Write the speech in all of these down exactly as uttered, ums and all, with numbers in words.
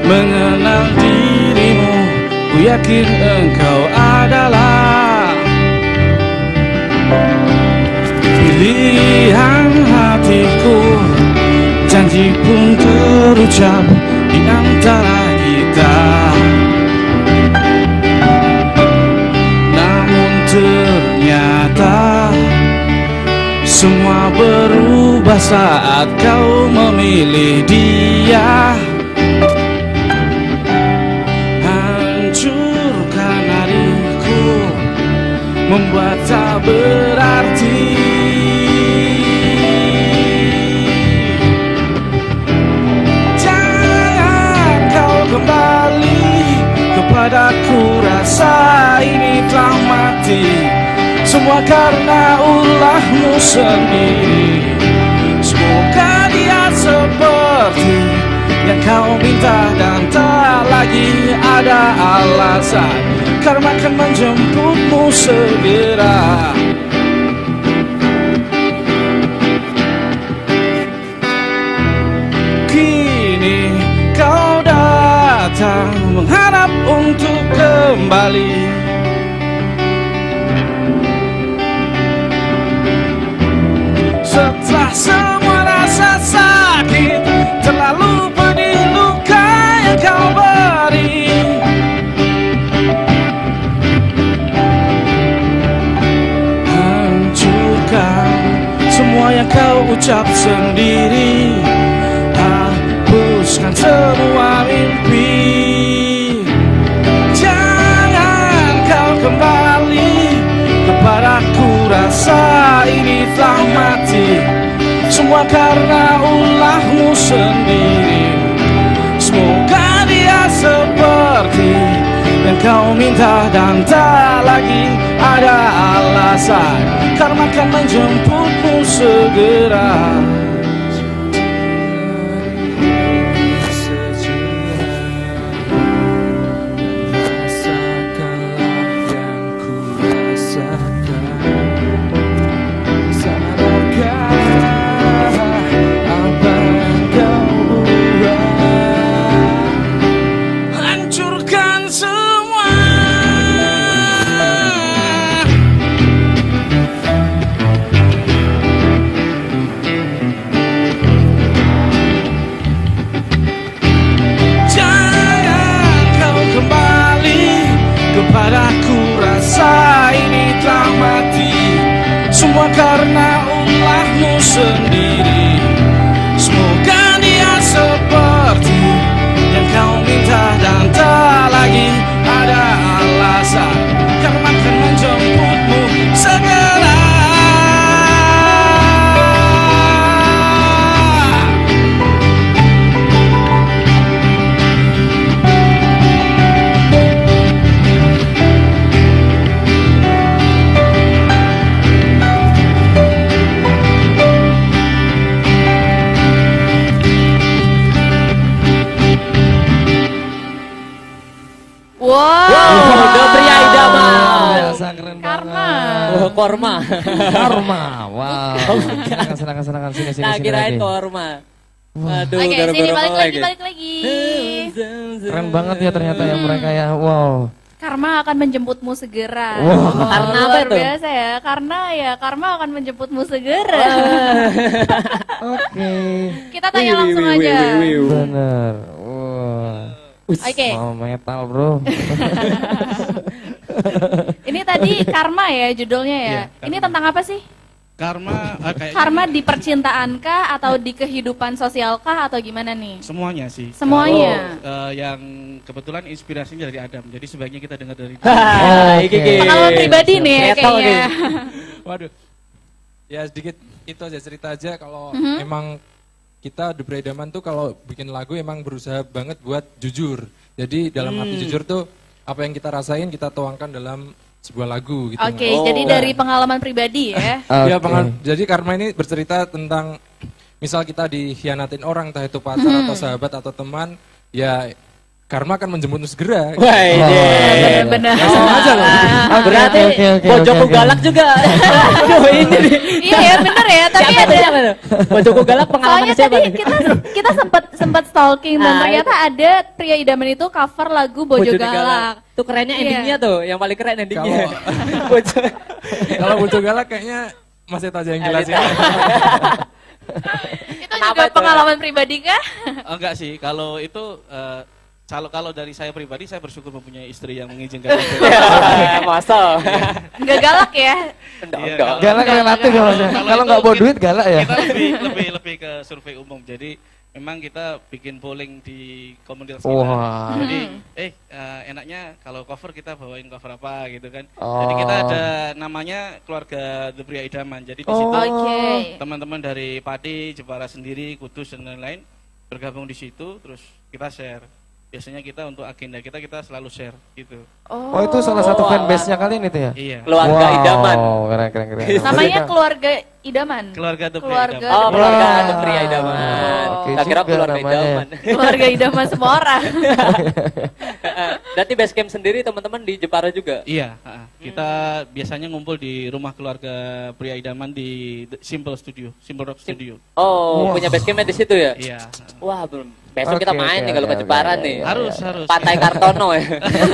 mengenal dirimu, ku yakin engkau adalah pilihan hatiku. Janji pun terucap di antara kita, namun ternyata semua berubah saat kau memilih dia. Hancurkan hariku, membuat tak berarti. Jangan kau kembali kepadaku, rasa ini telah mati. Semua karena ulahmu sendiri. Semoga dia seperti yang kau minta dan tak lagi ada alasan. Karma akan menjemputmu segera. Kini kau datang mengharap untuk kembali. Setelah semua rasa sakit, terlalu pedih luka yang kau beri. Hancurkan semua yang kau ucap sendiri. Hapuskan semua mimpi. Jangan kau kembali kepadaku, rasa ini telah mati. Semua karena ulahmu sendiri. Semoga dia seperti yang kau minta dan tak lagi ada alasan. Karma akan menjemputmu segera. Padaku rasa ini telah mati. Semua karena ulahmu sendiri. Semoga dia seperti yang kau minta dan tak lagi ada alasan. Karma akan menjemputmu segera. Wow, wow. Dobria Idama. Biasa keren Karma. banget. Oh, korma. Karma. Wow. Silakan silakan silakan sini sini Nah, sini. kirain lagi. korma. Waduh, Oke, baru sini baru balik lagi, lagi. balik lagi. Keren banget ya ternyata ya mereka ya. Wow. Karma akan menjemputmu segera. Wow. Karena apa Luar tuh? biasa ya. Karena ya karma akan menjemputmu segera. Oke. Kita tanya langsung aja. Bener. Wow. Oke. Mau metal bro. Ini tadi karma ya judulnya ya. Iya, Ini tentang apa sih? Karma, eh, kayaknya Karma di percintaan kah atau di kehidupan sosial kah atau gimana nih? semuanya sih. Semuanya. Kalau, eh, yang kebetulan inspirasinya dari Adam, jadi sebaiknya kita dengar dari dia. Ah, Oke. iki iki. Pengalaman pribadi nih ya Metal kayaknya. Waduh. Ya sedikit itu aja cerita aja kalau Mhm. emang kita The Bredaman tuh kalau bikin lagu emang berusaha banget buat jujur. Jadi dalam arti jujur tuh apa yang kita rasain kita tuangkan dalam sebuah lagu gitu. Oke, Oh. jadi dari pengalaman pribadi ya. Ya, Oke. pengal- jadi Karma ini bercerita tentang misal kita dikhianatin orang, entah itu pacar Mhm. atau sahabat atau teman, ya karma akan menjemputmu segera. Wah, ini. Benar-benar. Langsung aja loh. Berarti oke, oke, Bojoku oke, oke. galak juga. Aduh, ini nih. Iya ya bener ya, tapi Siapa ada. tuh, siapa tuh? Bojoku galak pengalaman Soalnya siapa tadi nih? kita kita sempat sempat stalking dan Ah, ternyata ada pria idaman itu cover lagu Bojo Galak. Tuh kerennya Iya. endingnya tuh, yang paling keren endingnya. Kalau- Bojo. Kalau Bojo Galak kayaknya Mas Eta aja yang jelasin. Itu Kenapa juga itu? pengalaman pribadi kah? Oh, enggak sih, kalau itu eh, kalau kalau dari saya pribadi saya bersyukur mempunyai istri yang mengizinkan itu. Ya, masa. Enggak galak ya? Enggak, Iya, enggak. kalau- Galak relatif ya Mas. Kalau Kalau itu nggak bawa kita- duit galak ya. Kita lebih lebih lebih ke survei umum. Jadi memang kita bikin polling di komunitas kita. Wah. Jadi eh eh, enaknya kalau cover kita bawain cover apa gitu kan. Oh. Jadi kita ada namanya keluarga The Pria Idaman. Jadi di Oh. situ Oke. teman-teman dari Pati, Jepara sendiri, Kudus dan lain-lain bergabung di situ terus kita share. Biasanya kita untuk agenda kita kita selalu share gitu. Oh itu salah satu Oh, fanbase-nya kalian itu ya? Iya. Keluarga Wow, idaman. keren keren keren. Namanya keluarga idaman. Keluarga The Pria Keluarga Idaman. Oh, The keluarga Wah. ada pria idaman. Oke Tak kira juga keluarga namanya. idaman. Keluarga idaman semua orang. Berarti base camp sendiri teman-teman di Jepara juga? Iya, ha, kita biasanya ngumpul di rumah keluarga Pria Idaman di The Simple Studio, Simple Rock Studio. Oh, Wah. punya base campnya di situ ya? Iya. Wah, belum. Besok kita Oke, main oke, nih kalau oke, ke Jepara oke, nih. oke. Harus, harus. Pantai Kartono ya.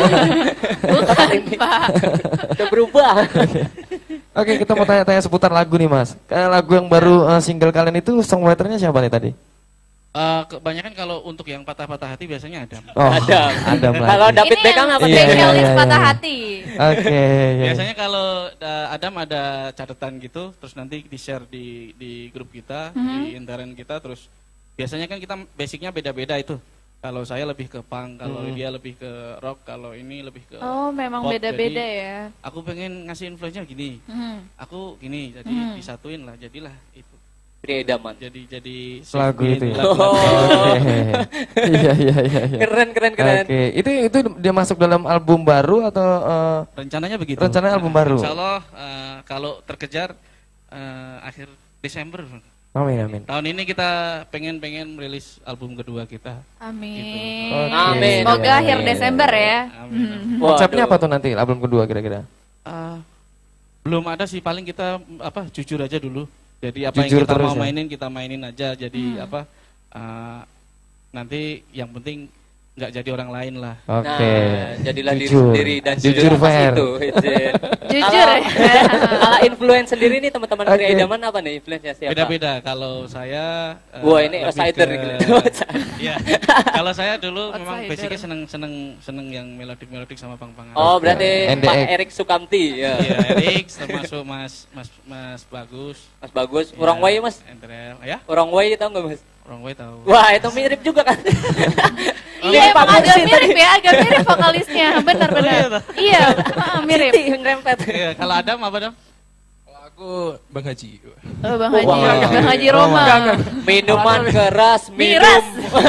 Bukan, Pak. Udah berubah. Oke kita mau tanya-tanya seputar lagu nih Mas. Kayak lagu yang baru eh, single kalian itu songwriternya siapa nih tadi? Eh, kebanyakan kalau untuk yang patah-patah hati biasanya ada. Oh, Adam. Adam lagi. Kalau David Ini Beckham yang apa Iya, nih? iya, spesialis iya, patah iya. hati. Oke. iya. Biasanya kalau eh, Adam ada catatan gitu, terus nanti di-share di di grup kita, di intern kita, terus biasanya kan kita basicnya beda-beda itu. Kalau saya lebih ke punk, kalau dia lebih ke rock, kalau ini lebih ke Oh, memang pop. beda-beda Jadi, ya. Aku pengen ngasih influence-nya gini. Hmm. Aku gini, jadi Hmm. disatuin lah, jadilah itu. Pria idaman. Jadi jadi Lagu itu ya? lagu- Oh. Oke. Iya iya iya. iya. Keren, keren, keren. Oke, itu itu dia masuk dalam album baru atau eh, rencananya begitu. Rencananya album baru? Insya Allah eh, kalau terkejar eh, akhir Desember. amin amin. Tahun ini kita pengen-pengen merilis album kedua kita. Amin. Oke. Amin. Semoga Iya, akhir iya, Desember iya. ya. Amin. Hmm. Konsepnya Waduh. apa tuh nanti album kedua kira-kira? Eh, belum ada sih, paling kita apa jujur aja dulu. Jadi apa Jujur yang kita terus mau ya? mainin kita mainin aja. Jadi apa eh, nanti yang penting nggak jadi orang lain lah. Oke. Nah, jadilah diri Jujur. sendiri dan Jujur jujur apa fair. itu. Izin. Jujur Kalau- ya. Kalau influence sendiri nih teman-teman Oke. pria idaman apa nih influence-nya siapa? Beda-beda. Kalau saya eh, Wah, ini lebih outsider ke- gitu. Iya. Kalau saya dulu memang Outsider. basicnya seneng seneng seneng yang melodik-melodik sama pang-pangan. Oh, berarti N D X. Pak Erik Sukamti ya. Iya, Erik termasuk Mas Mas Mas Bagus. Mas bagus. Iya, Orang Way Mas. Entrel. Ya, Orang Way tahu nggak Mas? orang gue tahu. Wah, itu mirip juga kan. Iya, emang Pak agak Kursi mirip ya, agak mirip vokalisnya. Benar-benar. Iya, ah, mirip. Siti yang rempet. Iya, kalau Adam apa, Adam? Kalau aku Bang Haji. Oh, Bang Haji, Wah. Bang Haji Roma. Minuman keras, minum. Miras.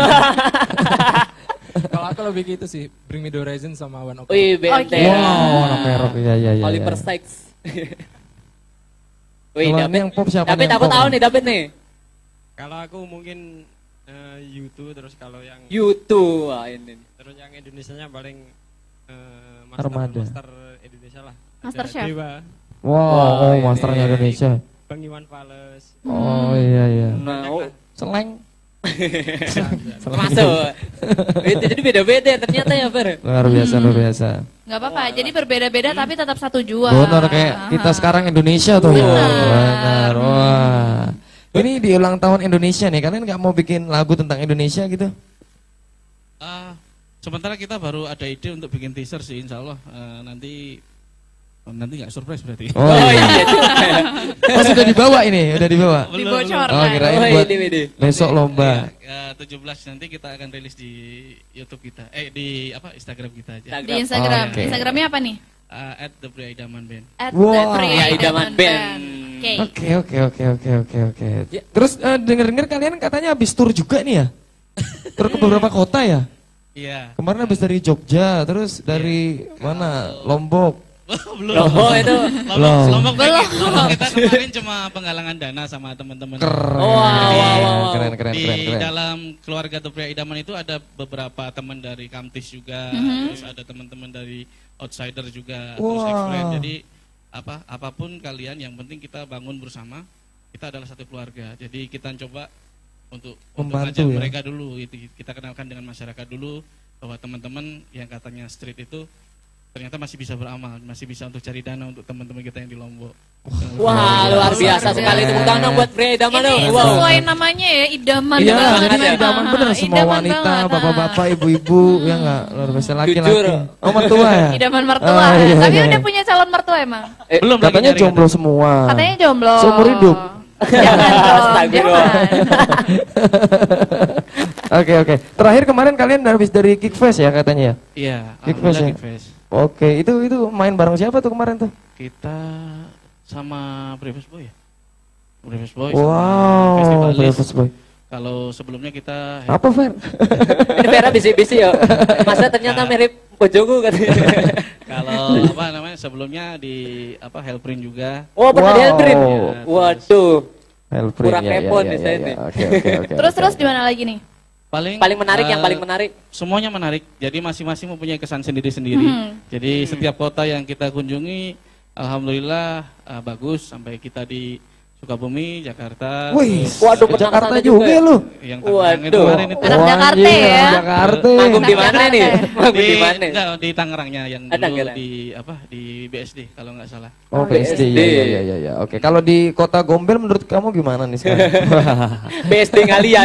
Kalau aku lebih gitu sih, Bring Me The Horizon sama One Ok. Wih, benteng. Oke. Wow, anak merok iya iya iya. Oliver iya. Sykes. Wih, Kalau ini David. yang pop siapa David, nih yang aku pop? tahu nih David nih. Kalau aku mungkin eh, YouTube, terus kalau yang YouTube. Wah, ini. terus yang Indonesianya paling eh, master, Armada. master Indonesia lah. Master Ada Chef. Dewa, Wow, Wah, oh, ini. masternya Indonesia. Bang Iwan Fales. Oh iya iya. Nah, oh. Seleng. Masuk. Itu jadi beda-beda ternyata ya, Fer. Luar biasa luar biasa. Nggak apa-apa, jadi berbeda-beda tapi tetap satu jua. Benar kayak kita sekarang Indonesia tuh. Benar. Benar. Wah. Ini di ulang tahun Indonesia nih, kalian nggak mau bikin lagu tentang Indonesia gitu? Ah, sementara kita baru ada ide untuk bikin teaser sih, insya Allah eh, nanti oh, nanti nggak surprise berarti. Oh, Oh iya. iya juga. Oh, sudah dibawa ini, udah dibawa. Dibocorkan. Oh, kirain Oh, buat ini, ini. besok lomba. Iya, eh, tujuh belas nanti kita akan rilis di YouTube kita. Eh di apa Instagram kita aja. Instagram. Di Instagram. Oke. Instagramnya apa nih? Eh, at The Pria Idaman Band. At Wah. The Pria Pria Idaman Band. Oke. Oke oke oke oke oke oke. Ya. Terus eh, denger-dengar kalian katanya habis tur juga nih ya? Tur ke beberapa kota ya? Iya. Kemarin habis dari Jogja, terus dari mana? Lombok. belum. Oh itu. Lombok, Lombok, Belum. Lombok kita kemarin cuma penggalangan dana sama teman-teman. Keren. Wow, wow, wow, wow. Keren, keren, Di keren, keren. dalam keluarga The Pria Idaman itu ada beberapa teman dari Kamtis juga, Mhm. terus ada teman-teman dari Outsider juga, Wow. terus X-Friend. Jadi apa apapun kalian, yang penting kita bangun bersama. Kita adalah satu keluarga. Jadi kita coba untuk untuk Membantu ngajak ya. mereka dulu, itu kita kenalkan dengan masyarakat dulu bahwa teman-teman yang katanya street itu ternyata masih bisa beramal, masih bisa untuk cari dana untuk teman-teman kita yang di Lombok. Wah, luar biasa sekali. Tepuk tangan buat Pria Idaman dong. Ini Wow. sesuai namanya ya, idaman Iya, banget. bener, ya. idaman bener. Ah, Semua idaman wanita, banget, ah. bapak-bapak, ibu-ibu, ya nggak? Luar biasa laki-laki. Jujur. Oh, mertua ya? Idaman mertua. Ah, iya, Tapi iya, udah iya. punya calon mertua emang? Eh, Belum lagi Katanya nyari, jomblo semua. Katanya jomblo. Seumur hidup. Jangan dong, Astagfirullah. jangan. Oke, oke. Terakhir kemarin kalian habis dari Kickfest ya katanya ya? Iya, Kickfest alhamdulillah ya? Kickfest. Oke, itu itu main bareng siapa tuh kemarin tuh? Kita sama Breakfast Boy ya? Breakfast Boy Wow, sama Festivalis. Breakfast Boy. Kalau sebelumnya kita Apa, Fer? Ini Vera bisi-bisi ya. Masa ternyata mirip bojoku katanya. kalau apa namanya sebelumnya di apa Hellprint juga. Oh, pernah di Wow. Hellprint? Ya, Waduh. Hellprint, Kurang ya, ya, repot ya, nih ya, saya ya. nih. Oke, oke, oke. Terus oke. terus di mana lagi nih? Paling Paling menarik yang eh, paling menarik. Semuanya menarik. Jadi masing-masing mempunyai kesan sendiri-sendiri. Hmm. Jadi setiap kota yang kita kunjungi alhamdulillah eh, bagus, sampai kita di Sukabumi, Jakarta. Wih, terus, Waduh, eh, pernah Jakarta kesana juga juga. lu. yang Tangerang itu Waduh. kemarin itu. Anak Wah, Jakarta anjing, ya. anak Jakarta. Manggung di Anak mana nih? Jakarta. Manggung di, di mana? enggak, di Tangerangnya yang Ah, dulu Tangerang. di apa di B S D kalau nggak salah. Oh, B S B S D. D. Ya, ya, ya, ya, ya. Oke, kalau di Kota Gombel menurut kamu gimana nih sekarang? B S D ngalian.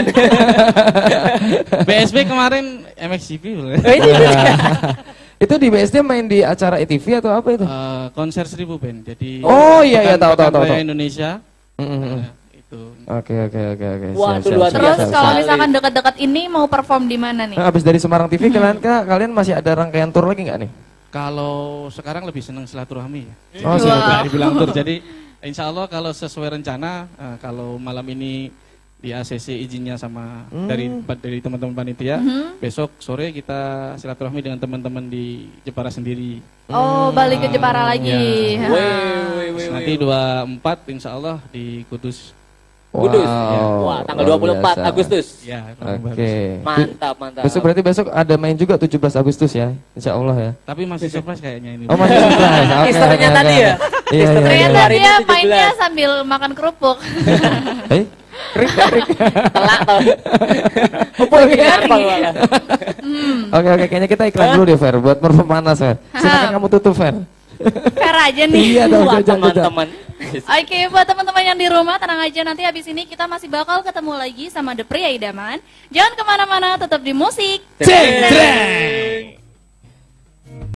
B S B kemarin M X G P Oh, ini Itu di B S D main di acara E T V atau apa itu? Eh, konser seribu band. Jadi Oh, iya, iya, Pekan- tahu, tahu, Pekan tahu, Raya tahu. Indonesia. Mm, mm, mm. Nah, itu. Oke, oke, oke, oke. Waduh, luar Terus biasa kalau sekali. misalkan dekat-dekat ini mau perform di mana nih? Nah, habis dari Semarang T V kalian Kak, kalian masih ada rangkaian tour lagi nggak nih? Kalau sekarang lebih senang silaturahmi ya. Oh, Wow. silaturahmi. Nggak dibilang tur. Jadi insya Allah kalau sesuai rencana, eh, kalau malam ini di A C C izinnya sama Hmm. dari dari teman-teman panitia, Mhm. besok sore kita silaturahmi dengan teman-teman di Jepara sendiri. Oh, balik ke Jepara lagi. Iya. Ha. Wih, wih, wih, Terus nanti wih. dua puluh empat insya Allah di Kudus. Kudus. Wow, Wah, tanggal luar dua puluh empat biasa. Agustus. Ya, Oke. Mantap, mantap. Besok berarti besok ada main juga tujuh belas Agustus ya, Insya Allah ya. Tapi masih surprise kayaknya ini. Oh masih surprise. Oke, Easternya oke, tadi oke. ya? Iya, iya, Easternya iya. Ternyata Hari ini dia tujuh belas. mainnya sambil makan kerupuk. Eh, Krik, krik. Telak tau. Apa ini apa malah? Oke, oke, kayaknya kita iklan dulu deh, Fer, buat perpemanas, Fer. Silakan kamu tutup, Fer. Fair aja nih. Iya dong, Wah, jajan, jajan. teman-teman. Oke, buat teman-teman yang di rumah, tenang aja, nanti habis ini kita masih bakal ketemu lagi sama The Pria Idaman. Jangan kemana-mana, tetap di musik. Ceng, ceng.